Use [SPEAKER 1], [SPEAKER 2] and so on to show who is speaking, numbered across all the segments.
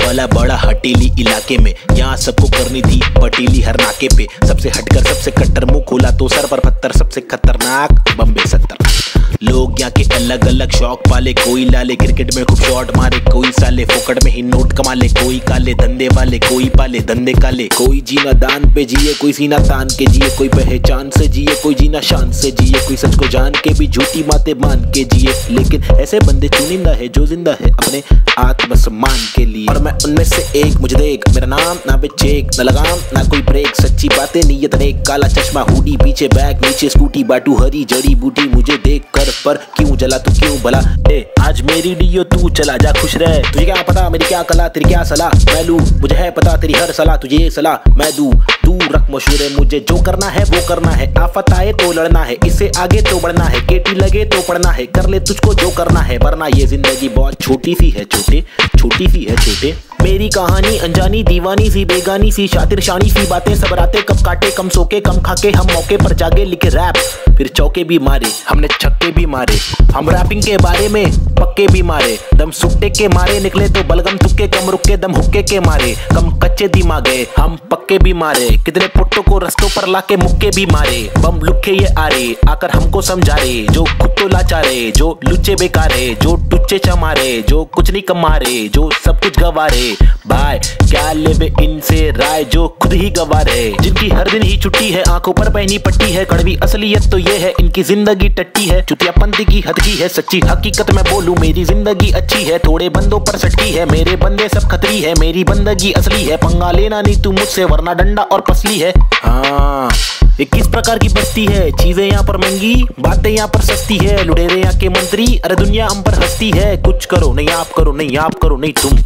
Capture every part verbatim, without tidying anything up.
[SPEAKER 1] वाला बड़ा हटीली इलाके में, यहाँ सबको करनी थी पटीली हर नाके पे। सबसे हटकर सबसे कट्टर मुंह खोला तो सर पर पत्थर, सबसे खतरनाक बम्बे सत्तर। लोग यहाँ के अलग अलग शौक पाले, कोई लाले क्रिकेट में खूब शॉट मारे, कोई साले फोकट में ही नोट कमा ले, कोई काले धंधे वाले, कोई पाले धंधे काले। कोई जीना दान पे जिए, कोई सीना तान के जिए, कोई पहचान से जिए, कोई जीना शान से जिए, कोई सच को जान के भी झूठी बातें मान के जिए। लेकिन ऐसे बंदे चुनिंदा है जो जिंदा है अपने आत्मसम्मान के लिए, और मैं उनमें से एक। मुझे देख, मेरा नाम ना बे चेक, ना लगाम ना कोई ब्रेक, सच्ची बातें नीयत नेक, काला चश्मा हुडी पीछे बैग नीचे स्कूटी, बाटू हरी जड़ी बूटी। मुझे देख कर पर क्यों जला तू क्यों भला, ए आज मेरी डियो तू चला जा खुश रह। तुझे क्या पता मेरी क्या कला, तेरी क्या सलाह मैं लूं, मुझे है पता तेरी हर सलाह तुझे ये सलाह मैं दूं। तू रख मशहूर, मुझे जो करना है वो करना है, आफत आए तो लड़ना है, इससे आगे तो बढ़ना है, केटी लगे तो पढ़ना है, कर ले तुझको जो करना है, वरना ये जिंदगी बहुत छोटी सी है छोटे, छोटी सी है छोटे। मेरी कहानी अनजानी दीवानी सी बेगानी सी, शातिर शानी सी बातें सब रातें कब काटे, कम सोके कम खाके हम मौके पर जागे, लिखे रैप फिर चौके भी मारे, हमने छक्के भी मारे। हम रैपिंग के बारे में पक्के भी मारे, दम सुट्टे के मारे निकले तो बलगम तुक्के, कम रुके दम हुक्के के मारे, कम कच्चे दिमागे हम पक्के भी मारे। कितने पुट्टों को रस्तों पर लाके मुक्के भी मारे, बम लुक्के ये आ रे आकर हमको समझा रे, जो खुद तो लाचारे, जो लुच्चे बेकारे, जो टुच्चे चमारे, जो कुछ नहीं कमा रे, जो सब कुछ गवा रे। भाई क्या लेवे इनसे राय जो खुद ही गवा रहे, जिनकी हर दिन ही छुट्टी है, आंखों पर पहनी पट्टी है, कड़वी असलियत तो ये है इनकी जिंदगी टट्टी है, चुतियापंती की हद की है, सच्ची हकीकत मैं बोलूं मेरी जिंदगी अच्छी है, थोड़े बंदों पर सटकी है, मेरे बंदे सब खतरी है, मेरी बंदगी असली है, पंगा लेना नहीं तू मुझसे वरना डंडा और पसली है। हाँ ये किस प्रकार की बस्ती है, चीजें यहाँ पर महंगी बातें यहाँ पर सस्ती है, लुटेरे यहाँ के मंत्री अरे दुनिया हम पर हंसती है, कुछ करो नहीं आप करो नहीं आप करो नहीं तुम,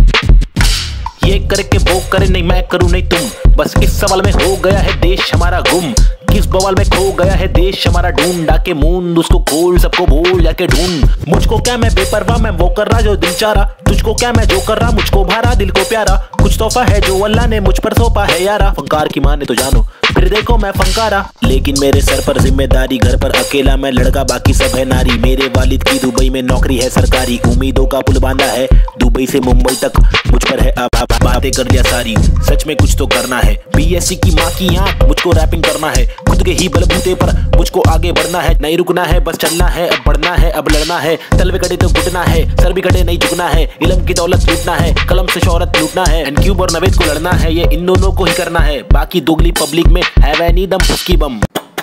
[SPEAKER 1] ये करके वो करे नहीं मैं करूं नहीं तुम। बस इस सवाल में हो गया है देश हमारा गुम, किस बवाल में खो गया है देश हमारा, ढूंढ डाके मूंद उसको खोल सबको भूल जाके ढूंढ। मुझको क्या मैं बेपरवाह मैं वो कर रहा जो दिल चाह रहा, तुझको क्या मैं जो कर रहा मुझको भारा दिल को प्यारा, कुछ तोहफा है जो अल्लाह ने मुझ पर सौंपा है यारा। फंकार की माने तो जानो फिर देखो मैं फंकारा, लेकिन मेरे सर पर जिम्मेदारी, घर पर अकेला मैं लड़का बाकी सब है नारी, मेरे वालिद की दुबई में नौकरी है सरकारी, उम्मीदों का पुल बांधा है दुबई से मुंबई तक, मुझ पर है अब बातें कर दिया सारी, सच में कुछ तो करना है। बीएससी की माँ की आंख मुझको रैपिंग करना है, खुद के ही बलबूते पर मुझको आगे बढ़ना है, नहीं रुकना है बस चलना है, अब बढ़ना है अब लड़ना है, तलवे कटे तो घुटना है, सर भी कटे नहीं झुकना है, इल्म की दौलत लूटना है, कलम से शोहरत लूटना है, एंड क्यूब और नवेद को लड़ना है, ये इन दोनों को ही करना है, बाकी दोगली पब्लिक में है वह नी दम फुसकी बम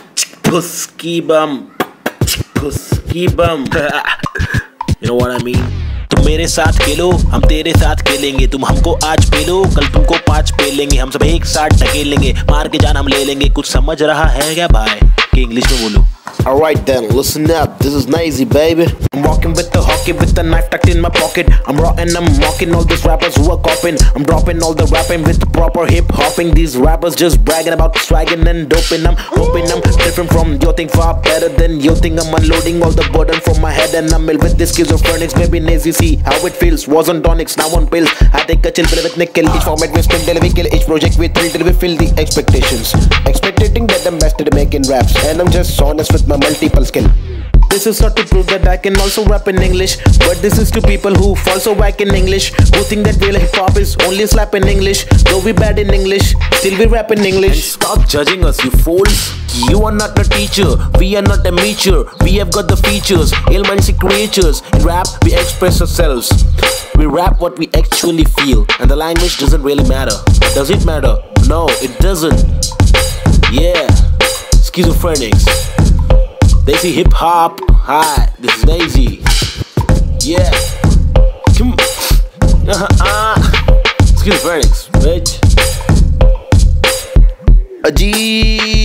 [SPEAKER 1] फुसकी बम फुसकी बम You know what I mean? तुम मेरे साथ खेलो हम तेरे साथ खेलेंगे, तुम हमको आज पेलो कल तुमको पाँच पेलेंगे, हम सब एक साथ ढकेलेंगे, मार के जान हम ले लेंगे। कुछ समझ रहा है क्या भाई कि इंग्लिश में बोलो?
[SPEAKER 2] Alright then, listen up, this is Nazy baby.
[SPEAKER 1] I'm walking with the hockey with the knife tucked in my pocket, I'm raw and I'm mocking all these rappers who are copying, I'm dropping all the rapping with proper hip hopping, these rappers just bragging about swagging and doping, I'm hoping I'm different from your thing, far better than your thing, I'm unloading all the burden from my head and I'm ill with this schizophrenics, baby Nazy, see how it feels, was on tonics, now on pills, I take a chill pill with nickel, each format we spin till we kill, each project we thrill till we fill the expectations, expecting that I'm best at making raps, and I'm just honest with my multiple skill. This is not to prove that I can also rap in English, but this is to people who fall so whack in English, who think that real hip hop is only slap in English, though we bad in English, still we rap in English. And stop judging us, you fools. You are not a teacher, we are not a amateur, we have got the features, ill-minded creatures. In rap, we express ourselves. We rap what we actually feel, and the language doesn't really matter. Does it matter? No, it doesn't. Yeah, schizophrenics. They see hip hop. Hi, this is Nazy. Yeah. Come. Uh uh. Schizophrenics, bitch.
[SPEAKER 2] Ajeeb.